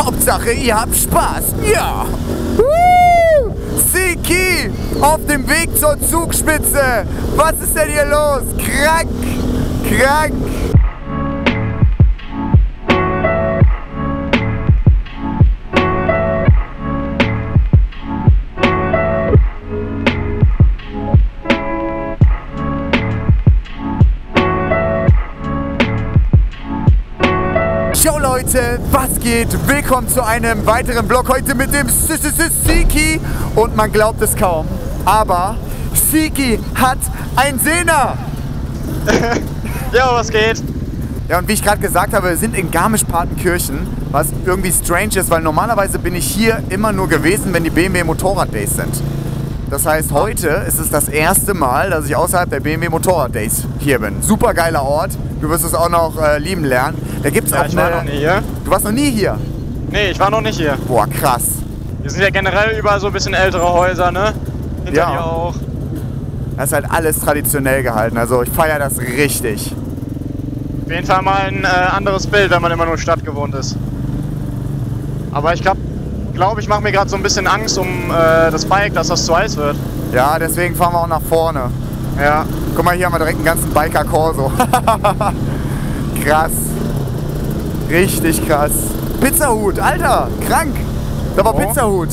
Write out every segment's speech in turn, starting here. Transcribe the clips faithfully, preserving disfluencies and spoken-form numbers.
Hauptsache, ihr habt Spaß. Ja. Woo! Siki auf dem Weg zur Zugspitze. Was ist denn hier los? Krank. Krank. Ciao Leute, was geht? Willkommen zu einem weiteren Vlog heute mit dem Siki. Und man glaubt es kaum, aber Siki hat ein Sehner. Ja, was geht? Ja, und wie ich gerade gesagt habe, wir sind in Garmisch-Partenkirchen, was irgendwie strange ist, weil normalerweise bin ich hier immer nur gewesen, wenn die B M W Motorrad Days sind. Das heißt, heute ist es das erste Mal, dass ich außerhalb der B M W Motorrad Days hier bin. Super geiler Ort. Du wirst es auch noch äh, lieben lernen. Da gibt's ja, auch ich eine... war noch nie hier. Du warst noch nie hier? Nee, ich war noch nicht hier. Boah, krass. Wir sind ja generell überall so ein bisschen ältere Häuser, ne? Hinter Ja. dir auch. Das ist halt alles traditionell gehalten. Also ich feiere das richtig. Auf jeden Fall mal ein äh, anderes Bild, wenn man immer nur Stadt gewohnt ist. Aber ich glaube, glaub, ich mache mir gerade so ein bisschen Angst um äh, das Bike, dass das zu heiß wird. Ja, deswegen fahren wir auch nach vorne. Ja. Guck mal, hier haben wir direkt einen ganzen Biker Corso. Krass. Richtig krass. Pizzahut, Alter, krank. Da war Oh. Pizzahut.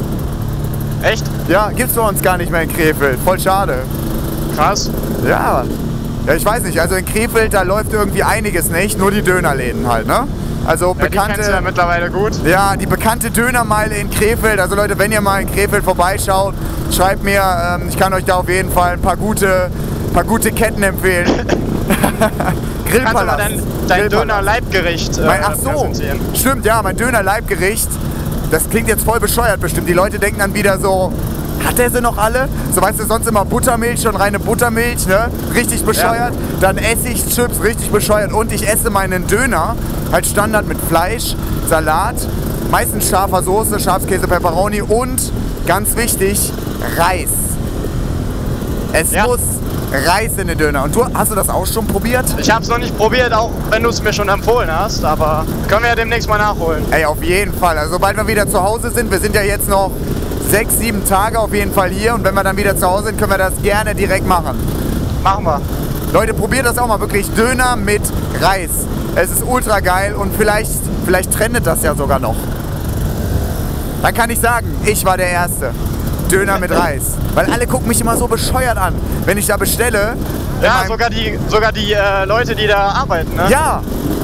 Echt? Ja, gibt's bei uns gar nicht mehr in Krefeld. Voll schade. Krass. Ja. Ja, ich weiß nicht, also in Krefeld, da läuft irgendwie einiges nicht, nur die Dönerläden halt, ne? Also Ja, die kennst du bekannte, ja mittlerweile gut. ja, die bekannte Dönermeile in Krefeld. Also Leute, wenn ihr mal in Krefeld vorbeischaut, schreibt mir, ähm, ich kann euch da auf jeden Fall ein paar gute, paar gute Ketten empfehlen. Kannst du mal Grillpalast. dein, dein Döner-Leibgericht äh, Mein, ach so, präsentieren? stimmt, ja, mein Döner-Leibgericht. Das klingt jetzt voll bescheuert bestimmt. Die Leute denken dann wieder so, hat er sie noch alle? So, weißt du, sonst immer Buttermilch, schon reine Buttermilch, ne? Richtig bescheuert. Ja. Dann esse ich Chips, richtig bescheuert. Und ich esse meinen Döner, halt Standard mit Fleisch, Salat, meistens scharfer Soße, Schafskäse, Pepperoni und, ganz wichtig, Reis. Es Ja. muss Reis in den Döner. Und du, hast du das auch schon probiert? Ich hab's noch nicht probiert, auch wenn du es mir schon empfohlen hast, aber können wir ja demnächst mal nachholen. Ey, auf jeden Fall. Also sobald wir wieder zu Hause sind, wir sind ja jetzt noch sechs, sieben Tage auf jeden Fall hier. Und wenn wir dann wieder zu Hause sind, können wir das gerne direkt machen. Machen wir. Leute, probiert das auch mal wirklich. Döner mit Reis. Es ist ultra geil und vielleicht, vielleicht trendet das ja sogar noch. Dann kann ich sagen, ich war der Erste. Döner mit Reis. Weil alle gucken mich immer so bescheuert an, wenn ich da bestelle. Ja, meinem- sogar die, sogar die äh, Leute, die da arbeiten, ne? Ja!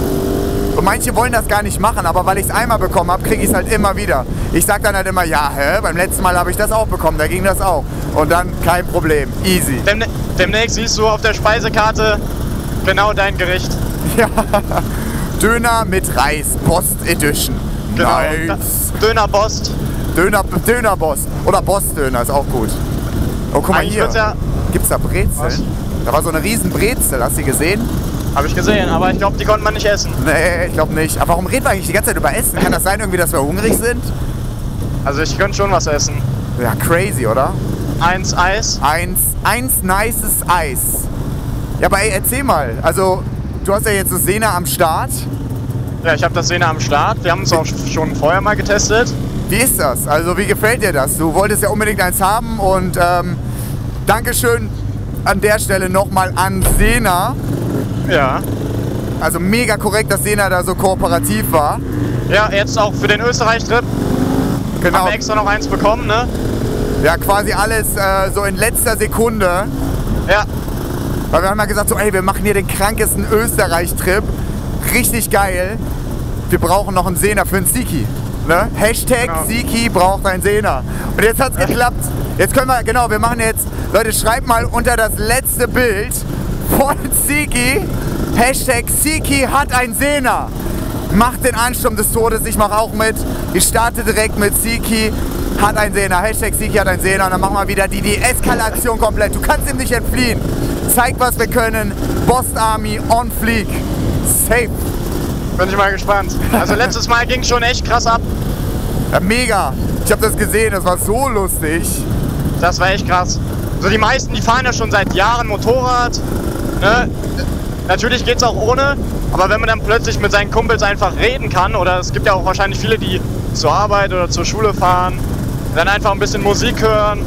Und manche wollen das gar nicht machen, aber weil ich es einmal bekommen habe, kriege ich es halt immer wieder. Ich sag dann halt immer, ja, hä, beim letzten Mal habe ich das auch bekommen, da ging das auch. Und dann kein Problem, easy. Demn demnächst siehst du auf der Speisekarte genau dein Gericht. Ja, Döner mit Reis, Post Edition. Genau. Nice. Dönerbost. Döner, Dönerboss. Oder Boss-Döner ist auch gut. Oh, guck mal Eigentlich hier. wird's ja, Gibt's da Brezeln? Was? Da war so eine riesen Brezel, hast du die gesehen? habe ich gesehen, aber ich glaube, die konnte man nicht essen. Nee, ich glaube nicht. Aber warum reden wir eigentlich die ganze Zeit über Essen? Kann das sein irgendwie, dass wir hungrig sind? Also ich könnte schon was essen. Ja, crazy, oder? Eins Eis. Eins, eins nices Eis. Ja, aber ey, erzähl mal. Also, du hast ja jetzt das Sena am Start. Ja, ich habe das Sehne am Start. Wir haben es auch schon vorher mal getestet. Wie ist das? Also, wie gefällt dir das? Du wolltest ja unbedingt eins haben und ähm, Dankeschön an der Stelle nochmal an Sena. Ja. Also mega korrekt, dass Sena da so kooperativ war. Ja, jetzt auch für den Österreich-Trip Genau. haben wir extra noch eins bekommen, ne? Ja, quasi alles äh, so in letzter Sekunde. Ja. Weil wir haben ja gesagt, so, ey, wir machen hier den krankesten Österreich-Trip. Richtig geil. Wir brauchen noch einen Sena für einen Siki. Ne? Hashtag Genau. Siki braucht einen Sena. Und jetzt hat's geklappt. Jetzt können wir, genau, wir machen jetzt, Leute, schreibt mal unter das letzte Bild von Siki, Hashtag Siki hat ein Sena. Macht den Ansturm des Todes, ich mache auch mit. Ich starte direkt mit Siki hat ein Sena. Hashtag Siki hat ein Sena. Und dann machen wir wieder die, die Eskalation komplett. Du kannst ihm nicht entfliehen. Zeig, was wir können. Boss Army on fleek. Safe. Bin ich mal gespannt. Also letztes Mal ging schon echt krass ab. Ja, mega. Ich habe das gesehen, das war so lustig. Das war echt krass. So die meisten, die fahren ja schon seit Jahren Motorrad. Ne? Natürlich geht's auch ohne. Aber wenn man dann plötzlich mit seinen Kumpels einfach reden kann, oder es gibt ja auch wahrscheinlich viele, die zur Arbeit oder zur Schule fahren, dann einfach ein bisschen Musik hören.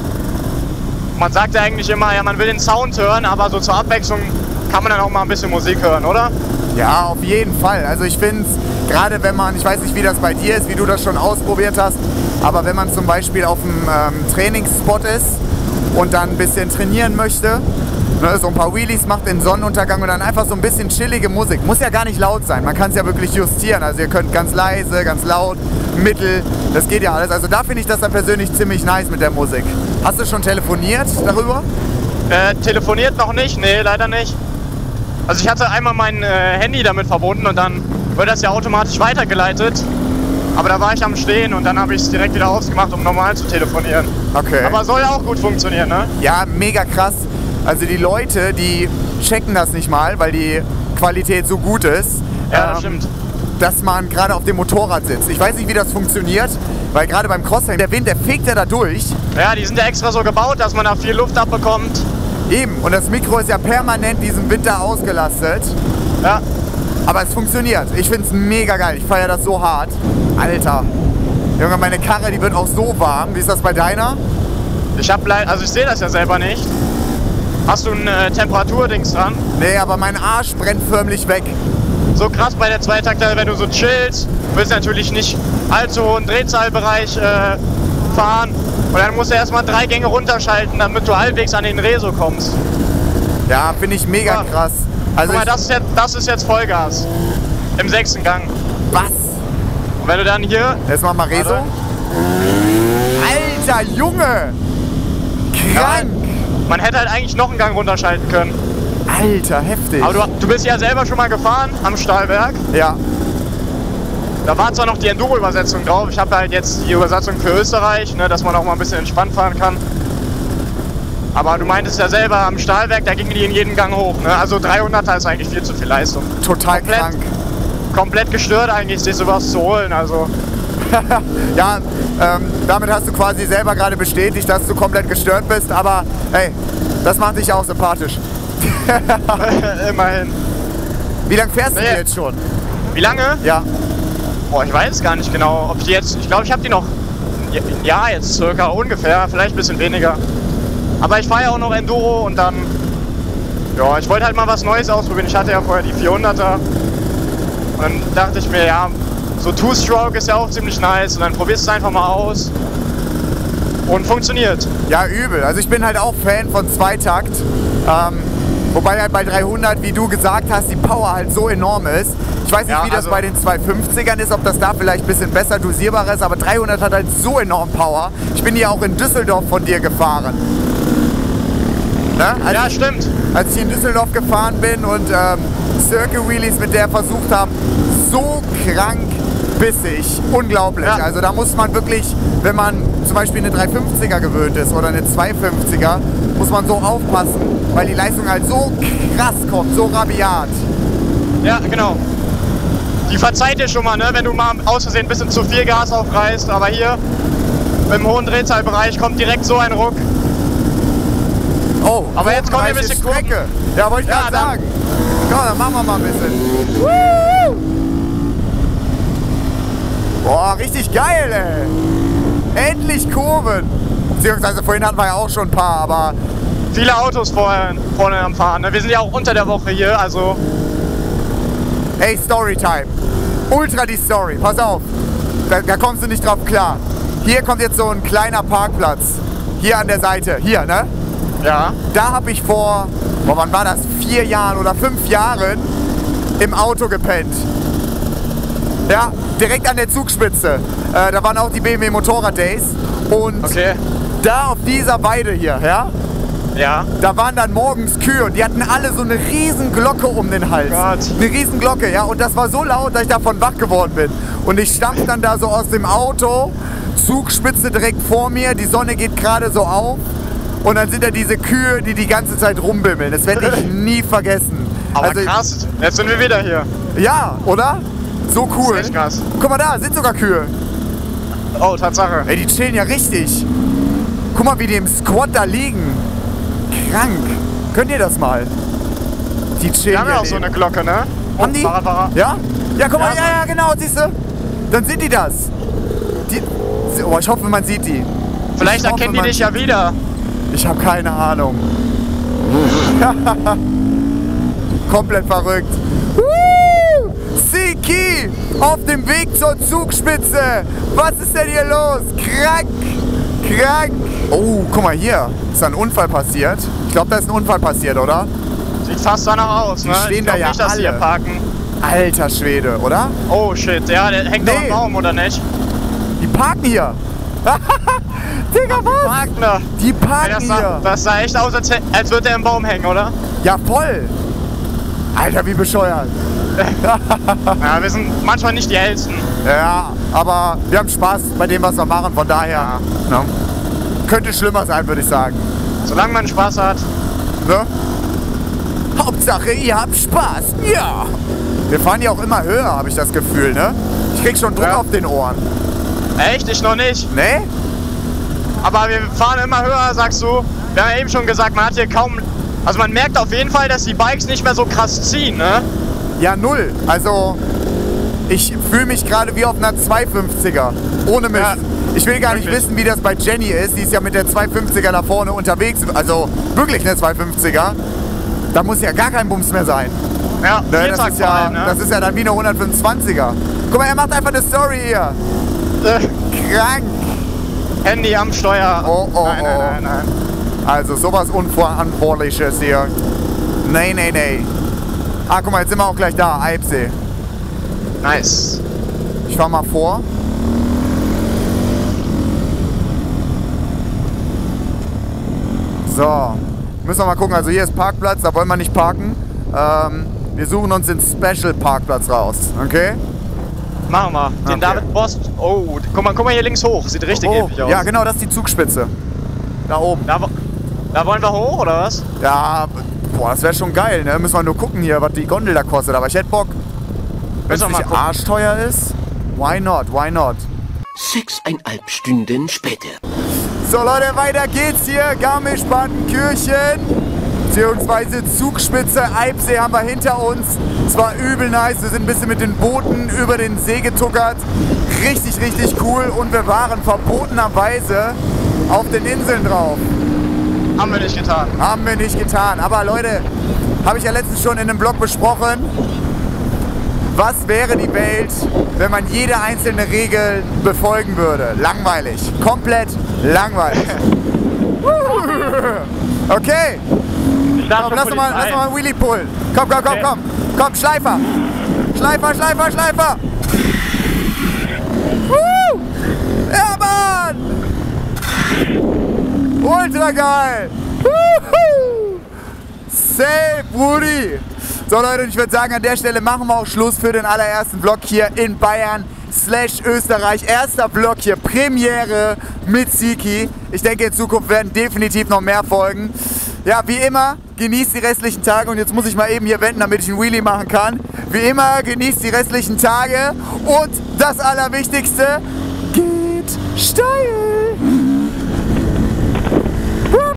Man sagt ja eigentlich immer, ja, man will den Sound hören, aber so zur Abwechslung kann man dann auch mal ein bisschen Musik hören, oder? Ja, auf jeden Fall. Also ich finde es, gerade wenn man, ich weiß nicht, wie das bei dir ist, wie du das schon ausprobiert hast, aber wenn man zum Beispiel auf einem ähm, Trainingsspot ist und dann ein bisschen trainieren möchte, ne, so ein paar Wheelies macht in Sonnenuntergang und dann einfach so ein bisschen chillige Musik. Muss ja gar nicht laut sein, man kann es ja wirklich justieren. Also ihr könnt ganz leise, ganz laut, mittel, das geht ja alles. Also da finde ich das dann persönlich ziemlich nice mit der Musik. Hast du schon telefoniert darüber? Äh, telefoniert noch nicht, nee, leider nicht. Also ich hatte einmal mein äh, Handy damit verbunden und dann wird das ja automatisch weitergeleitet. Aber da war ich am Stehen und dann habe ich es direkt wieder ausgemacht, um normal zu telefonieren. Okay. Aber soll ja auch gut funktionieren, ne? Ja, mega krass. Also die Leute, die checken das nicht mal, weil die Qualität so gut ist. Ja, das ähm, stimmt. Dass man gerade auf dem Motorrad sitzt. Ich weiß nicht, wie das funktioniert, weil gerade beim Crossing, der Wind, der fegt ja da durch. Ja, die sind ja extra so gebaut, dass man da viel Luft abbekommt. Eben, und das Mikro ist ja permanent diesem Winter ausgelastet. Ja. Aber es funktioniert. Ich finde es mega geil. Ich feiere das so hart. Alter. Junge, meine Karre, die wird auch so warm. Wie ist das bei deiner? Ich habe leider, also ich sehe das ja selber nicht. Hast du ein äh, Temperaturdings dran? Nee, aber mein Arsch brennt förmlich weg. So krass bei der Zweitakter, wenn du so chillst, willst du natürlich nicht allzu hohen Drehzahlbereich äh, fahren. Und dann musst du erstmal drei Gänge runterschalten, damit du halbwegs an den Reso kommst. Ja, finde ich mega Ja. krass. Also Guck mal, ich, das ist, jetzt, das ist jetzt Vollgas. Im sechsten Gang. was? Und wenn du dann hier... Jetzt machen wir Reso. Warte. Alter, Junge! Krank! Man hätte halt eigentlich noch einen Gang runterschalten können. Alter, heftig. Aber du, du bist ja selber schon mal gefahren am Stahlwerk. Ja, Da war zwar noch die Enduro-Übersetzung drauf. Ich habe halt jetzt die Übersetzung für Österreich, ne, dass man auch mal ein bisschen entspannt fahren kann. Aber du meintest ja selber, am Stahlwerk, da gingen die in jeden Gang hoch. Ne? Also dreihunderter ist eigentlich viel zu viel Leistung. total Komplett. krank. Komplett gestört eigentlich, sich sowas zu holen. Also Ja, ähm, damit hast du quasi selber gerade bestätigt, dass du komplett gestört bist. Aber hey, das macht dich auch sympathisch. immerhin. Wie lange fährst du Nee. jetzt schon? Wie lange? Ja, Boah, ich weiß gar nicht genau, ob die jetzt... Ich glaube, ich habe die noch ein Jahr jetzt circa, ungefähr. Vielleicht ein bisschen weniger. Aber ich fahre ja auch noch Enduro und dann... Ja, ich wollte halt mal was Neues ausprobieren. Ich hatte ja vorher die vierhunderter. Und dann dachte ich mir, ja, so Two-Stroke ist ja auch ziemlich nice. Und dann probierst du es einfach mal aus. Und funktioniert. ja, übel. Also ich bin halt auch Fan von Zweitakt. Ähm, wobei halt bei dreihundert, wie du gesagt hast, die Power halt so enorm ist. Ich weiß nicht, Ja, wie das also- bei den zweihundertfünfzigern ist, ob das da vielleicht ein bisschen besser dosierbar ist, aber dreihundert hat halt so enorm Power. Ich bin ja auch in Düsseldorf von dir gefahren. Ne? Als, Ja, ich, stimmt. als ich in Düsseldorf gefahren bin und ähm, Circle Wheelies mit der versucht habe, so krank bissig, unglaublich. Ja. Also da muss man wirklich, wenn man zum Beispiel eine dreihundertfünfziger gewöhnt ist oder eine zweihundertfünfziger, muss man so aufpassen, weil die Leistung halt so krass kommt, so rabiat. Ja, genau. Die verzeiht dir schon mal, ne, wenn du mal aus Versehen ein bisschen zu viel Gas aufreißt. Aber hier im hohen Drehzahlbereich kommt direkt so ein Ruck. Oh, Aber jetzt kommt ein kurvenreiche bisschen Kurven. Strecke. Ja, wollte ich Ja, gerade dann- sagen. Komm, dann machen wir mal ein bisschen. Woo! Boah, richtig geil, ey. Endlich Kurven. Beziehungsweise vorhin hatten wir ja auch schon ein paar, aber Viele Autos vorher, vorne am Fahren. Ne? Wir sind ja auch unter der Woche hier, also hey, Storytime. Ultra die Story. Pass auf. Da, da kommst du nicht drauf klar. Hier kommt jetzt so ein kleiner Parkplatz. Hier an der Seite. Hier, ne? ja. Da habe ich vor, boah, wann war das? Vier Jahren oder fünf Jahren im Auto gepennt. Ja, direkt an der Zugspitze. Äh, da waren auch die B M W Motorrad Days. Und Okay. da auf dieser Weide hier, ja, Ja. da waren dann morgens Kühe und die hatten alle so eine riesen Glocke um den Hals. Gott. Eine riesen Glocke, ja. Und das war so laut, dass ich davon wach geworden bin. Und ich stand dann da so aus dem Auto, Zugspitze direkt vor mir, die Sonne geht gerade so auf. Und dann sind da diese Kühe, die die ganze Zeit rumbimmeln. Das werde ich nie vergessen. Aber Also, krass, jetzt sind wir wieder hier. ja, oder? So cool. Das ist echt krass. Guck mal da, sind sogar Kühe. Oh, Tatsache. Ey, die chillen ja richtig. Guck mal, wie die im Squat da liegen. Krank. Könnt ihr das mal? Die chillen Wir haben ja hier auch so neben. eine Glocke, ne? Haben die? Fahrradfahrer. Ja? Ja, guck mal, Ja, ja, ja, genau, siehst du? Dann sind die das. Die, oh, ich hoffe, man sieht die. Vielleicht Ich hoffe, erkennen die man- dich ja wieder. Ich habe keine Ahnung. Komplett verrückt. Woo! Siki auf dem Weg zur Zugspitze. Was ist denn hier los? Krank, krank. Oh, guck mal hier. Ist da ein Unfall passiert? Ich glaube, da ist ein Unfall passiert, oder? Sieht fast danach aus, ne? stehen ich da glaub ja nicht, dass die alle. hier parken. Alter Schwede, oder? Oh shit, ja, der hängt Nee. doch am Baum, oder nicht? Die parken hier. Digga, was? Wagner. Die Ey, parken das, sah, hier. das sah echt aus, als, hä- als würde der im Baum hängen, oder? Ja, voll. Alter, wie bescheuert. Ja, wir sind manchmal nicht die hellsten. Ja, aber wir haben Spaß bei dem, was wir machen. Von daher ne? Könnte schlimmer sein, würde ich sagen. Solange man Spaß hat. Ne? Hauptsache, ihr habt Spaß. Ja. Wir fahren ja auch immer höher, habe ich das Gefühl, ne? Ich krieg schon Druck Ja. auf den Ohren. Echt? Ich noch nicht. Ne? Aber wir fahren immer höher, sagst du. Wir haben ja eben schon gesagt, man hat hier kaum... Also man merkt auf jeden Fall, dass die Bikes nicht mehr so krass ziehen, ne? Ja, null. Also, ich fühle mich gerade wie auf einer zweihundertfünfziger. Ohne Mist. Ja. Ich will gar nicht Wirklich. wissen, wie das bei Jenny ist. Die ist ja mit der zweihundertfünfziger da vorne unterwegs. Also, wirklich eine zweihundertfünfziger. Da muss ja gar kein Bums mehr sein. Ja, Ne, das, Viertakt ist vor ja, allem, ne? das ist ja dann wie eine hundertfünfundzwanziger. Guck mal, er macht einfach eine Story hier. Äh, Krank. Handy am Steuer. Oh, oh, nein, nein, oh. nein, nein. Also sowas Unverantwortliches hier. Nee, nee, nee. Ah, guck mal, jetzt sind wir auch gleich da. Eibsee. Nice. Ich fahr mal vor. So. Müssen wir mal gucken. Also hier ist Parkplatz, da wollen wir nicht parken. Ähm, wir suchen uns den Special-Parkplatz raus. Okay? Machen wir. Den Okay. David Bost. Oh, guck mal, guck mal hier links hoch. Sieht richtig Oh, episch aus. ja, genau, das ist die Zugspitze. Da oben. Da, wo- da wollen wir hoch, oder was? Ja, boah, das wäre schon geil, ne? Müssen wir nur gucken hier, was die Gondel da kostet. Aber ich hätte Bock. Wenn es Müssen wir mal nicht gucken. arschteuer ist, why not, why not? Sechseinhalb Stunden später. So Leute, weiter geht's hier. Garmisch-Partenkirchen. Beziehungsweise Zugspitze Eibsee haben wir hinter uns. Es war übel nice. Wir sind ein bisschen mit den Booten über den See getuckert. Richtig, richtig cool. Und wir waren verbotenerweise auf den Inseln drauf. Haben wir nicht getan. Haben wir nicht getan. Aber Leute, habe ich ja letztens schon in einem Blog besprochen. Was wäre die Welt, wenn man jede einzelne Regel befolgen würde? Langweilig. Komplett langweilig. Okay. Ich dachte, Komm, lass doch mal, lass doch mal einen Wheelie pullen. Komm, komm, komm, Okay. komm. Komm, Schleifer. Schleifer, Schleifer, Schleifer. Woo! Ja, Mann. Ultra geil. Wuhu. Safe, Brudi. So Leute, ich würde sagen, an der Stelle machen wir auch Schluss für den allerersten Vlog hier in Bayern slash Österreich. Erster Vlog hier, Premiere mit Siki. Ich denke, in Zukunft werden definitiv noch mehr folgen. Ja, wie immer, genießt die restlichen Tage. Und jetzt muss ich mal eben hier wenden, damit ich einen Wheelie machen kann. Wie immer, genießt die restlichen Tage. Und das Allerwichtigste, geht steil.